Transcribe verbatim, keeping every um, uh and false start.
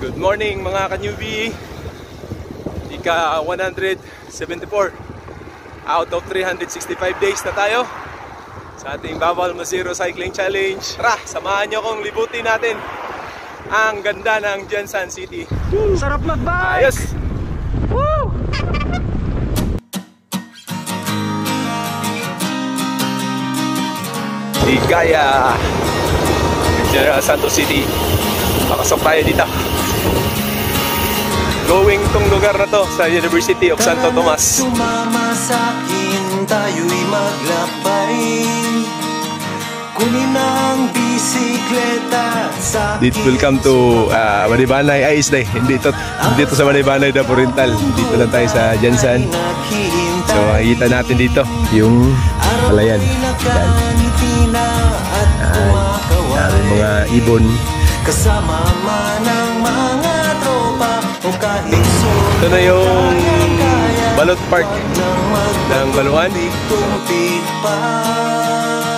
Good morning mga ka-newbie. Ika one seventy-four out of three hundred sixty-five days na tayo sa ating Bawal Masiro Cycling Challenge. Tara, samahan nyo kong libutin natin ang ganda ng Jensan City. Woo! Sarap mag-bike! Ayos! Woo! Ligaya General Santos City. Pakasok tayo dito. Going tong lugar na to sa University of Santo Tomas. Sumama sa akin, tayo'y maglakbay. Kunin ang bisikleta sa akin. Welcome to uh, Manibanay. Ay, isday. Hindi to, hindi to sa Manibanay na Oriental. Dito lang tayo sa Jensan. So, makikita natin dito yung palayan. Yan. Yan. Mga ibon. Kasama man ang mga tropa o kahit solo. Ito na yung Balot Park ng Baluan. Tumpid pa.